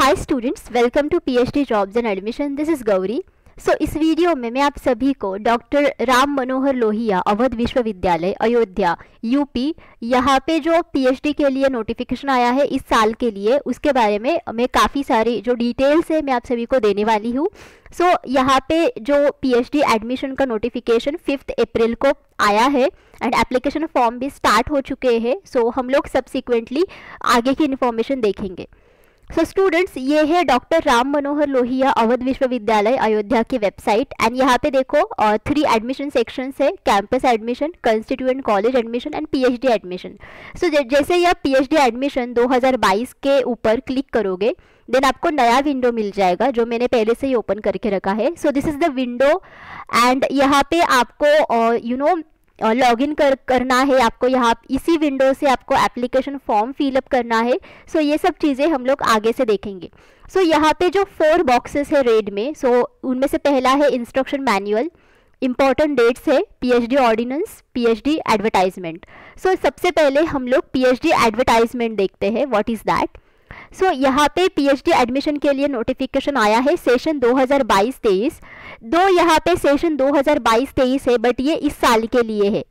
Hi students, welcome to PhD jobs and admission. This is Gauri. इस video में मैं आप सभी को डॉक्टर राम मनोहर लोहिया अवध विश्वविद्यालय अयोध्या यूपी, यहाँ पे जो पीएचडी के लिए नोटिफिकेशन आया है इस साल के लिए, उसके बारे में मैं काफ़ी सारी जो डिटेल्स है मैं आप सभी को देने वाली हूँ। यहाँ पे जो पीएचडी एडमिशन का नोटिफिकेशन 5 अप्रैल को आया है एंड एप्लीकेशन फॉर्म भी स्टार्ट हो चुके हैं। हम लोग सब्सिक्वेंटली आगे की इन्फॉर्मेशन देखेंगे। स्टूडेंट्स, ये है डॉक्टर राम मनोहर लोहिया अवध विश्वविद्यालय अयोध्या की वेबसाइट एंड यहाँ पे देखो 3 एडमिशन सेक्शंस है, campus admission, constituent college admission and PhD admission. जैसे यह पीएचडी एडमिशन 2022 के ऊपर क्लिक करोगे देन आपको नया विंडो मिल जाएगा जो मैंने पहले से ही ओपन करके रखा है। This is the window and यहाँ पे आपको लॉगिन करना है। आपको यहाँ इसी विंडो से आपको एप्लीकेशन फॉर्म फिलअप करना है। ये सब चीज़ें हम लोग आगे से देखेंगे। यहाँ पे जो 4 बॉक्सेस है रेड में, उनमें से पहला है इंस्ट्रक्शन मैनुअल, इंपॉर्टेंट डेट्स है, पीएचडी ऑर्डिनेंस, पीएचडी एडवर्टाइजमेंट। सबसे पहले हम लोग पीएचडी एडवर्टाइजमेंट देखते हैं, व्हाट इज दैट। यहाँ पे पीएचडी एडमिशन के लिए नोटिफिकेशन आया है सेशन 2022-23। यहाँ पे सेशन 2022-23 है बट ये इस साल के लिए है।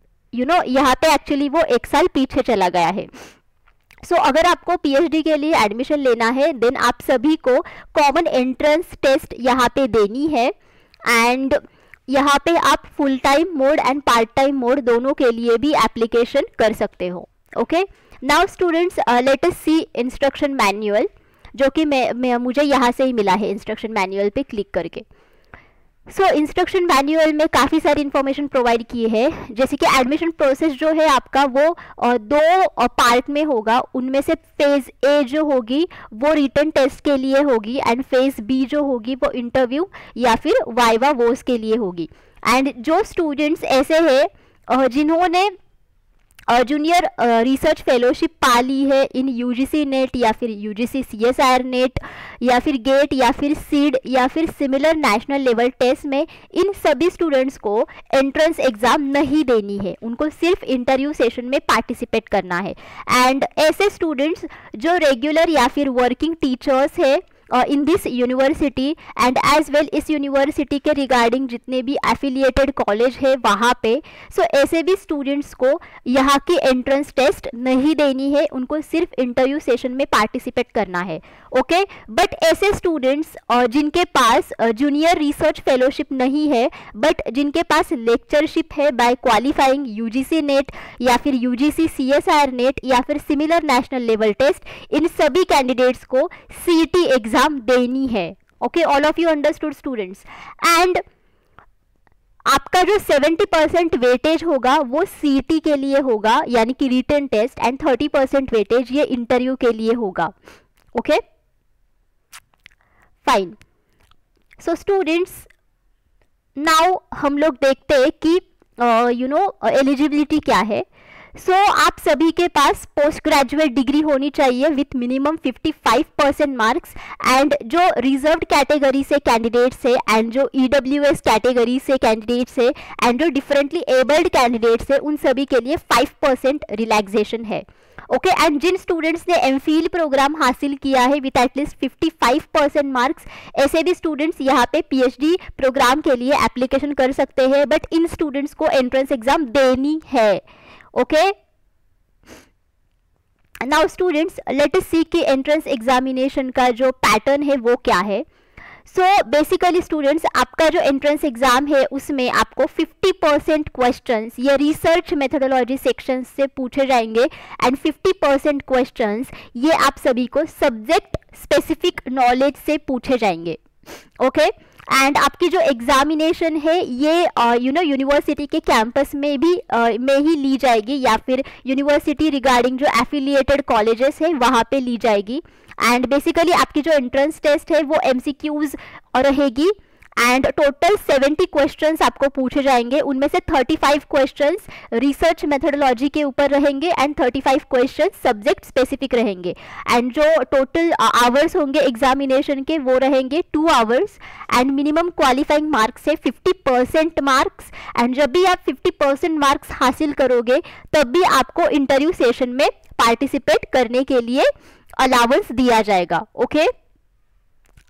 यहाँ पे एक्चुअली वो 1 साल पीछे चला गया है। अगर आपको पीएचडी के लिए एडमिशन लेना है देन आप सभी को कॉमन एंट्रेंस टेस्ट यहाँ पे देनी है एंड यहाँ पे आप full time mode and part time mode दोनों के लिए भी एप्लीकेशन कर सकते हो। Okay, now students let us see instruction manual, जो कि मुझे यहाँ से ही मिला है इंस्ट्रक्शन मैनुअल पे क्लिक करके। इंस्ट्रक्शन मैनुअल में काफ़ी सारी इन्फॉर्मेशन प्रोवाइड की है, जैसे कि एडमिशन प्रोसेस जो है आपका वो 2 पार्ट में होगा। उनमें से फेज़ ए जो होगी वो रिटन टेस्ट के लिए होगी एंड फेज़ बी जो होगी वो इंटरव्यू या फिर वाइवा वोस के लिए होगी। एंड जो स्टूडेंट्स ऐसे हैं जिन्होंने जूनियर रिसर्च फेलोशिप पा ली है इन यूजीसी नेट या फिर यूजीसी सीएसआईआर नेट या फिर गेट या फिर सीड या फिर सिमिलर नेशनल लेवल टेस्ट में, इन सभी स्टूडेंट्स को एंट्रेंस एग्जाम नहीं देनी है, उनको सिर्फ इंटरव्यू सेशन में पार्टिसिपेट करना है। एंड ऐसे स्टूडेंट्स जो रेगुलर या फिर वर्किंग टीचर्स है in this university and as well इस यूनिवर्सिटी के रिगार्डिंग जितने भी एफिलिएटेड कॉलेज है वहाँ पे, ऐसे भी स्टूडेंट्स को यहाँ की एंट्रेंस टेस्ट नहीं देनी है, उनको सिर्फ इंटरव्यू सेशन में पार्टिसिपेट करना है। ओके, बट ऐसे स्टूडेंट्स जिनके पास जूनियर रिसर्च फेलोशिप नहीं है बट जिनके पास लेक्चरशिप है बाय क्वालिफाइंग यूजीसी नेट या फिर यूजीसी सीएसआईआर नेट या फिर सिमिलर नेशनल लेवल टेस्ट, इन सभी कैंडिडेट्स को सीईटी एग्जाम देनी है। Okay, all of you understood students. And आपका जो 70% वेटेज होगा वो सीईटी के लिए होगा, यानी कि रिटन टेस्ट, एंड 30% वेटेज ये इंटरव्यू के लिए होगा। Okay, fine. स्टूडेंट्स, नाउ हम लोग देखते हैं कि एलिजिबिलिटी क्या है। आप सभी के पास पोस्ट ग्रेजुएट डिग्री होनी चाहिए विथ मिनिमम 55% मार्क्स एंड जो रिजर्व्ड कैटेगरी से कैंडिडेट्स है एंड जो ईडब्ल्यूएस कैटेगरी से कैंडिडेट्स है एंड जो डिफरेंटली एबल्ड कैंडिडेट्स है उन सभी के लिए 5% रिलैक्सेशन है। ओके, एंड जिन स्टूडेंट्स ने एमफिल प्रोग्राम हासिल किया है विथ एटलीस्ट 55% मार्क्स, ऐसे भी स्टूडेंट्स यहाँ पे पीएचडी प्रोग्राम के लिए एप्लीकेशन कर सकते हैं बट इन स्टूडेंट्स को एंट्रेंस एग्जाम देनी है। Okay, now students let us see कि एंट्रेंस एग्जामिनेशन का जो पैटर्न है वो क्या है। बेसिकली स्टूडेंट्स, आपका जो एंट्रेंस एग्जाम है उसमें आपको 50% क्वेश्चंस ये रिसर्च मेथोडोलॉजी सेक्शन से पूछे जाएंगे एंड 50% क्वेश्चंस ये आप सभी को सब्जेक्ट स्पेसिफिक नॉलेज से पूछे जाएंगे। ओके, एंड आपकी जो एग्जामिनेशन है ये यूनिवर्सिटी के कैंपस में भी में ही ली जाएगी या फिर यूनिवर्सिटी रिगार्डिंग जो एफिलिएटेड कॉलेजेस है वहाँ पे ली जाएगी। एंड बेसिकली आपकी जो एंट्रेंस टेस्ट है वो एमसीक्यूज रहेगी एंड टोटल 70 क्वेश्चंस आपको पूछे जाएंगे, उनमें से 35 क्वेश्चंस रिसर्च मेथोडोलॉजी के ऊपर रहेंगे एंड 35 क्वेश्चंस सब्जेक्ट स्पेसिफिक रहेंगे। एंड जो टोटल आवर्स होंगे एग्जामिनेशन के वो रहेंगे 2 hours and minimum qualifying marks है 50% मार्क्स। एंड जब भी आप 50% मार्क्स हासिल करोगे तब भी आपको इंटरव्यू सेशन में पार्टिसिपेट करने के लिए अलाउंस दिया जाएगा। ओके,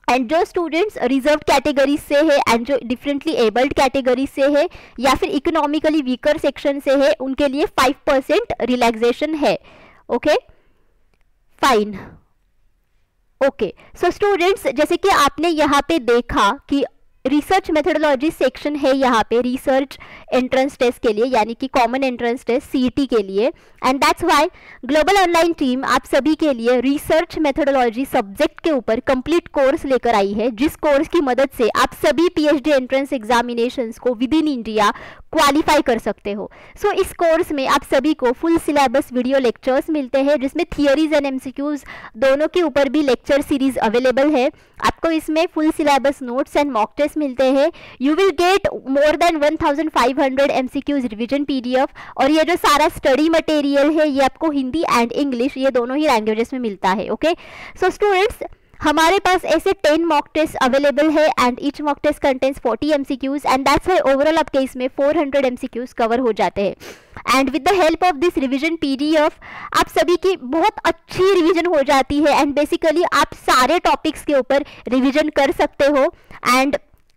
एंड जो स्टूडेंट्स रिजर्व कैटेगरी से है एंड जो डिफरेंटली एबल्ड कैटेगरी से है या फिर इकोनॉमिकली वीकर सेक्शन से है उनके लिए 5% रिलैक्सेशन है. Okay fine. Okay so students, जैसे कि आपने यहाँ पे देखा कि रिसर्च मेथोडोलॉजी सेक्शन है यहाँ पे रिसर्च एंट्रेंस टेस्ट के लिए, यानी कि कॉमन एंट्रेंस टेस्ट सीईटी के लिए. And that's why global online team आप सभी के लिए रिसर्च मेथोडोलॉजी सब्जेक्ट के ऊपर कंप्लीट कोर्स लेकर आई है, जिस कोर्स की मदद से आप सभी पीएचडी एंट्रेंस एग्जामिनेशंस को विद इन इंडिया क्वालिफाई कर सकते हो. सो इस कोर्स में आप सभी को फुल सिलेबस वीडियो लेक्चर्स मिलते हैं, जिसमें थियरीज एंड एमसीक्यूज दोनों के ऊपर भी लेक्चर सीरीज अवेलेबल है. आपको इसमें full syllabus notes and mock test मिलते हैं. You will get more than 1500 MCQs revision PDF, और ये जो सारा स्टडी मटेरियल है ये आपको हिंदी एंड इंग्लिश ये दोनों ही लैंग्वेजेस में मिलता है. ओके सो स्टूडेंट्स, हमारे पास ऐसे 10 मॉक टेस्ट अवेलेबल है and each mock test contains 40 MCQs and that's why overall आपके इसमें 400 एमसीक्यूज कवर हो जाते हैं. And with the help of this revision PDF आप सभी की बहुत अच्छी रिवीजन हो जाती है एंड बेसिकली आप सारे टॉपिक्स के ऊपर रिवीजन कर सकते हो. एंड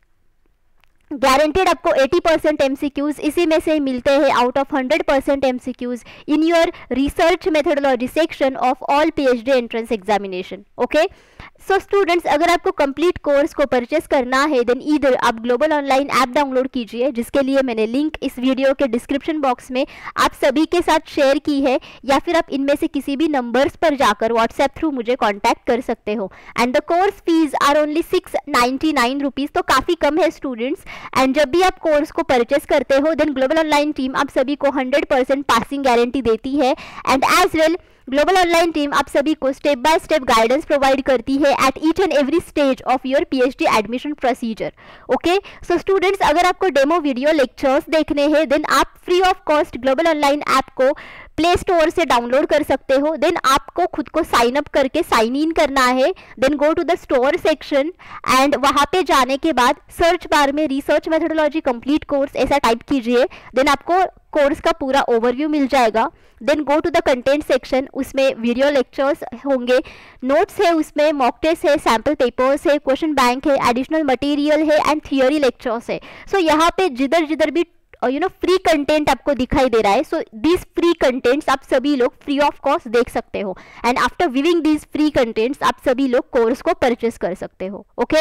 गारंटेड आपको 80% एमसीक्यूज इसी में से मिलते हैं out of 100% MCQs in your research methodology section of all PhD entrance examination. Okay so students, अगर आपको कंप्लीट कोर्स को परचेस करना है देन ईदर आप ग्लोबल ऑनलाइन ऐप डाउनलोड कीजिए, जिसके लिए मैंने लिंक इस वीडियो के डिस्क्रिप्शन बॉक्स में आप सभी के साथ शेयर की है, या फिर आप इनमें से किसी भी नंबर्स पर जाकर व्हाट्सएप थ्रू मुझे कॉन्टैक्ट कर सकते हो. And the course fees are only 699 rupees, तो काफ़ी कम है स्टूडेंट्स. एंड जब भी आप कोर्स को परचेस करते हो देन ग्लोबल ऑनलाइन टीम आप सभी को 100% पासिंग गारंटी देती है. And as well global online team आप सभी को step by step guidance provide करती है at each and every stage of your PhD admission procedure. Okay so students, अगर आपको डेमो वीडियो लेक्चर्स देखने हैं देन आप free of cost global online app को प्ले स्टोर से डाउनलोड कर सकते हो. देन आपको खुद को साइन अप करके साइन इन करना है. Then go to the store section and वहाँ पे जाने के बाद सर्च बार में रिसर्च मेथोडोलॉजी कंप्लीट कोर्स ऐसा टाइप कीजिए. देन आपको कोर्स का पूरा ओवरव्यू मिल जाएगा. Then go to the content section, उसमें वीडियो लेक्चर्स होंगे, नोट्स है, उसमें मॉक टेस्ट है, सैम्पल पेपर्स है, क्वेश्चन बैंक है, एडिशनल मटेरियल है एंड थियोरी लेक्चर्स है. सो यहाँ पे जिधर जिधर भी फ्री कंटेंट आपको दिखाई दे रहा है, सो दिस फ्री कंटेंट्स आप सभी लोग फ्री ऑफ कॉस्ट देख सकते हो. And after viewing this free contents आप सभी लोग कोर्स को परचेस कर सकते हो. Okay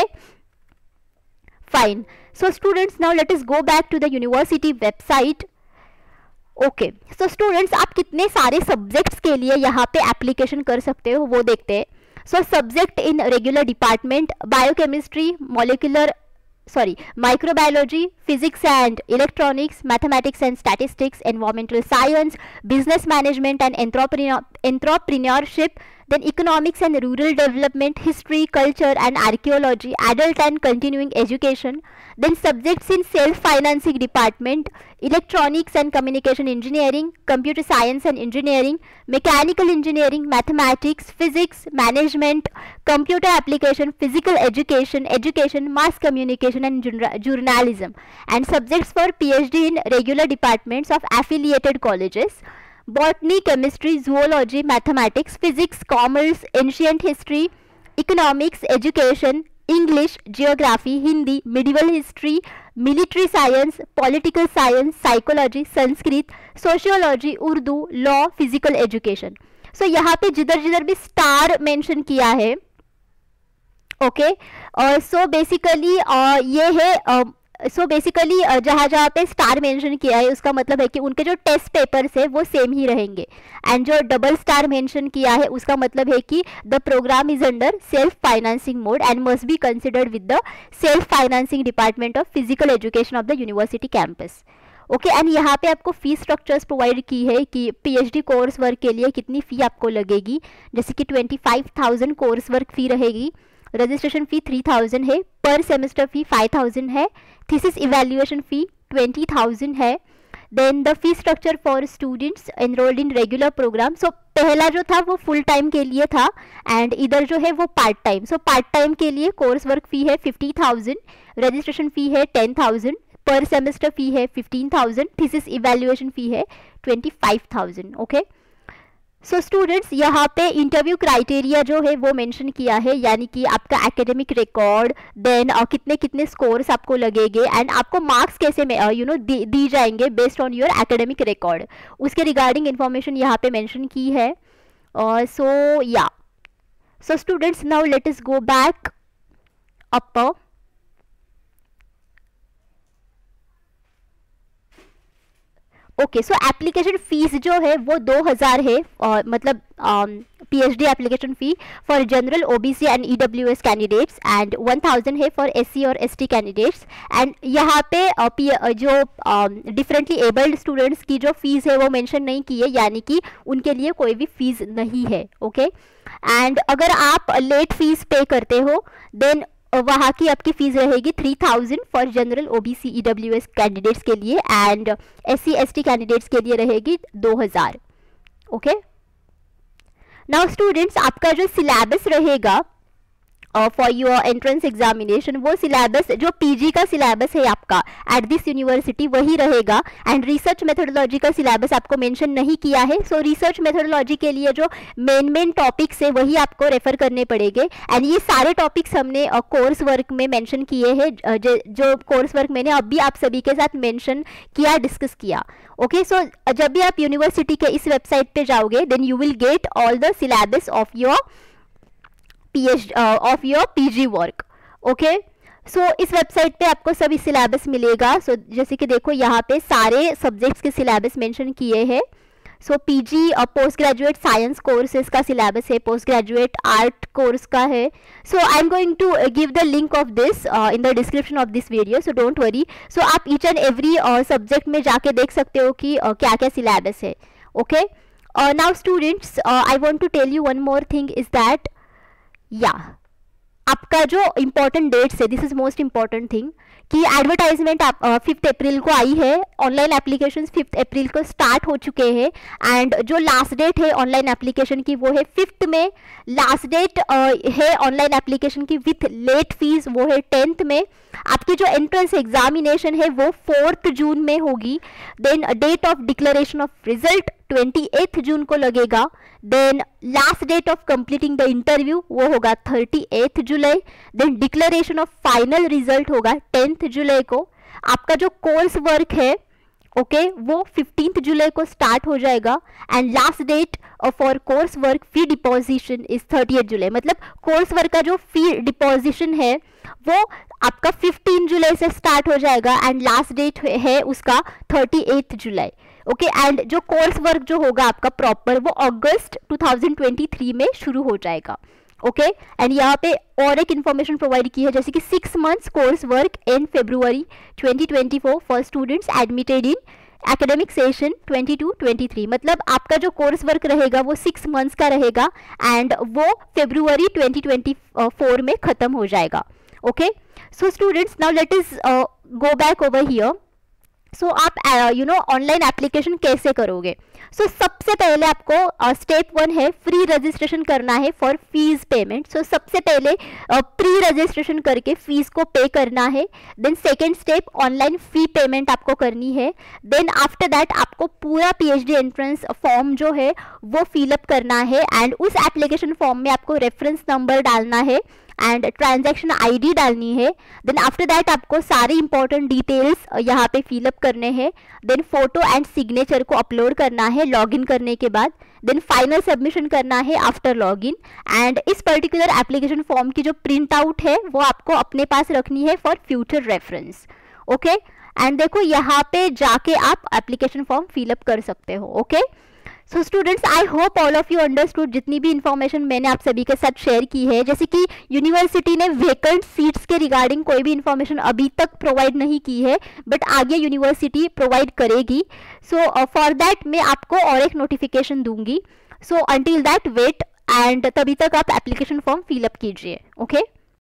fine. So students, now let us go back to the university website. Okay so students, आप कितने सारे सब्जेक्ट्स के लिए यहाँ पे एप्लीकेशन कर सकते हो वो देखते हैं. So subject in regular department biochemistry, microbiology, physics and electronics, mathematics and statistics, environmental science, business management and entrepreneurship, then economics and rural development, history, culture and archaeology, adult and continuing education, then subjects in self-financing department, electronics and communication engineering, computer science and engineering, mechanical engineering, mathematics, physics, management, computer application, physical education, mass communication and journalism, and subjects for PhD in regular departments of affiliated colleges, botany, chemistry, zoology, mathematics, physics, commerce, ancient history, economics, education, English, geography, Hindi, medieval history, military science, political science, psychology, Sanskrit, sociology, Urdu, law, physical education. So यहाँ पे जिधर जिधर भी star mention किया है, okay so basically ये है basically जहाँ जहाँ पे स्टार मेंशन किया है उसका मतलब है कि उनके जो टेस्ट पेपर्स है वो सेम ही रहेंगे. एंड जो डबल स्टार मेंशन किया है उसका मतलब है कि the programme is under self financing mode and must be considered with the self financing department of physical education of the university campus. Okay and यहाँ पे आपको फीस स्ट्रक्चर्स प्रोवाइड की है कि पीएचडी कोर्स वर्क के लिए कितनी फ़ी आपको लगेगी. जैसे कि 25,000 कोर्स वर्क फ़ी रहेगी, रजिस्ट्रेशन फ़ी 3,000 है, पर सेमेस्टर फ़ी 5,000 है, थीसिस इवैल्यूएशन फ़ी 20,000 है. Then the fee structure for students enrolled in regular programme. So पहला जो था वो फुल टाइम के लिए था एंड इधर जो है वो part time. So part time के लिए कोर्स वर्क फ़ी है 50,000, रजिस्ट्रेशन फ़ी है 10,000, पर सेमेस्टर फ़ी है 15,000, थीसिस इवैल्यूएशन फ़ी है 25,000. ओके सो स्टूडेंट्स यहाँ पे इंटरव्यू क्राइटेरिया जो है वो मेंशन किया है, यानी कि आपका एकेडमिक रिकॉर्ड, देन कितने कितने स्कोर्स आपको लगेंगे एंड आपको मार्क्स कैसे दी जाएंगे based on your academic record, उसके रिगार्डिंग इंफॉर्मेशन यहाँ पे मेंशन की है. So students, now let us go back upper. Okay, so application fees जो है वो 2000 है, मतलब PhD application fee for general OBC and EWS candidates and 1000 है फॉर एससी और एसटी कैंडिडेट्स. एंड यहाँ पे जो डिफरेंटली एबल्ड स्टूडेंट्स की जो फीस है वो मेंशन नहीं की है, यानी कि उनके लिए कोई भी फीस नहीं है. ओके, एंड अगर आप लेट फीस पे करते हो देन वहाँ की आपकी फीस रहेगी 3000 for general OBC EWS candidates के लिए एंड एससी एसटी कैंडिडेट्स के लिए रहेगी 2000. ओके, नाउ स्टूडेंट्स, आपका जो सिलेबस रहेगा फॉर योर एंट्रेंस एग्जामिनेशन, वो सिलेबस जो पीजी का सिलेबस है आपका एट दिस यूनिवर्सिटी वही रहेगा. एंड रिसर्च मेथोडोलॉजी का सिलेबस आपको मेंशन नहीं किया है. सो रिसर्च मेथोडोलॉजी के लिए जो मेन टॉपिक्स है वही आपको रेफर करने पड़ेंगे. एंड ये सारे टॉपिक्स हमने कोर्स वर्क में मेंशन किए हैं, जो कोर्स वर्क मैंने अभी आप सभी के साथ मेंशन किया, डिस्कस किया. ओके, सो जब भी आप यूनिवर्सिटी के इस वेबसाइट पे जाओगे then you will get all the syllabus of your PG work. Okay, so इस वेबसाइट पे आपको सभी सिलेबस मिलेगा. सो जैसे कि देखो यहाँ पे सारे सब्जेक्ट्स के सिलेबस मेंशन किए हैं. सो पीजी और पोस्ट ग्रेजुएट साइंस कोर्सेज का सिलेबस है, पोस्ट ग्रेजुएट आर्ट कोर्स का है. So I am going to give the link of this in the description of this video, so don't worry. So आप each and every subject में जाके देख सकते हो कि क्या क्या सिलेबस है. Okay, now students, I want to tell you one more thing is that आपका जो इम्पोर्टेंट डेट्स है, this is most important thing, कि एडवर्टाइजमेंट आप 5 अप्रैल को आई है, ऑनलाइन एप्लीकेशंस 5 अप्रैल को स्टार्ट हो चुके हैं एंड जो लास्ट डेट है ऑनलाइन एप्लीकेशन की वो है 5 में. लास्ट डेट है ऑनलाइन एप्लीकेशन की विथ लेट फीस वो है 10th में. आपकी जो एंट्रेंस एग्जामिनेशन है वो 4 जून में होगी. Then date of declaration of result 28 जून को लगेगा. Then last date of completing the interview वो होगा 38 जुलाई. Then declaration of final result होगा 10th जुलाई को. आपका जो कोर्स वर्क है वो 15th जुलाई को स्टार्ट हो जाएगा and last date for course work fee deposition is 30th July. मतलब कोर्स वर्क का जो फी डिपोजिशन है वो आपका 15 जुलाई से स्टार्ट हो जाएगा एंड लास्ट डेट है उसका 38 जुलाई. ओके, एंड जो कोर्स वर्क जो होगा आपका प्रॉपर वो अगस्त 2023 में शुरू हो जाएगा. ओके, एंड यहाँ पे और एक इन्फॉर्मेशन प्रोवाइड की है, जैसे कि 6 months course work in February 2024 for students admitted in academic session 22-23. मतलब आपका जो कोर्स वर्क रहेगा वो 6 months का रहेगा एंड वो February 2024 में खत्म हो जाएगा. Okay, so students, now let us go back over here. So आप ऑनलाइन एप्लीकेशन कैसे करोगे? सो सबसे पहले आपको स्टेप 1 है फ्री रजिस्ट्रेशन करना है फॉर फीस पेमेंट. सो सबसे पहले प्री रजिस्ट्रेशन करके फीस को पे करना है. Then second step online fee payment आपको करनी है. देन आफ्टर दैट आपको पूरा पीएचडी एंट्रेंस फॉर्म जो है वो फिलअप करना है एंड उस एप्लीकेशन फॉर्म में आपको रेफरेंस नंबर डालना है एंड ट्रांजैक्शन आईडी डालनी है. देन आफ्टर दैट आपको सारी इंपॉर्टेंट डिटेल्स यहाँ पे फिलअप करने हैं. देन फोटो एंड सिग्नेचर को अपलोड करना है लॉगिन करने के बाद. देन फाइनल सबमिशन करना है आफ्टर लॉगिन. एंड इस पर्टिकुलर एप्लीकेशन फॉर्म की जो प्रिंट आउट है वो आपको अपने पास रखनी है for future reference. Okay, and देखो यहाँ पे जाके आप एप्लीकेशन फॉर्म फिलअप कर सकते हो. Okay, so students, I hope all of you understood जितनी भी इन्फॉर्मेशन मैंने आप सभी के साथ शेयर की है. जैसे कि यूनिवर्सिटी ने वेकेंट सीट्स के रिगार्डिंग कोई भी इन्फॉर्मेशन अभी तक प्रोवाइड नहीं की है, बट आगे यूनिवर्सिटी प्रोवाइड करेगी. सो फॉर दैट मैं आपको और एक नोटिफिकेशन दूंगी. So until that wait and तभी तक आप एप्लीकेशन फॉर्म फिलअप कीजिए. ओके.